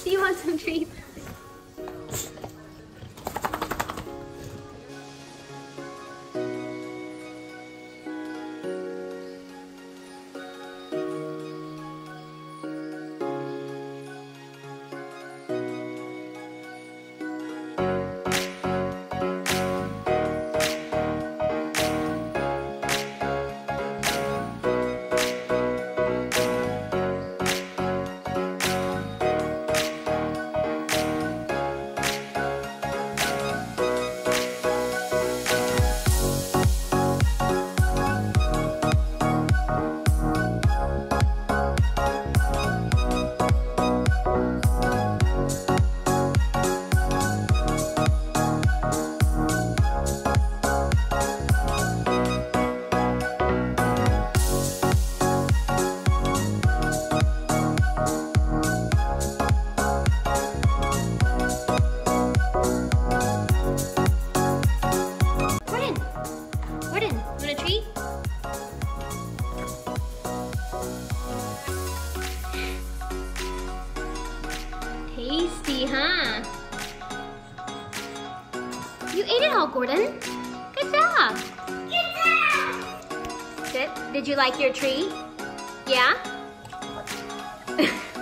Do you want some treats? Tasty, huh? You ate it all, Gordon. Good job. Good job. Good. Did you like your treat? Yeah?